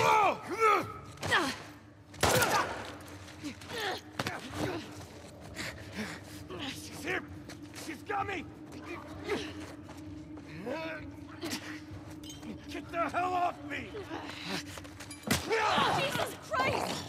She's here! She's got me! Get the hell off me! Jesus Christ!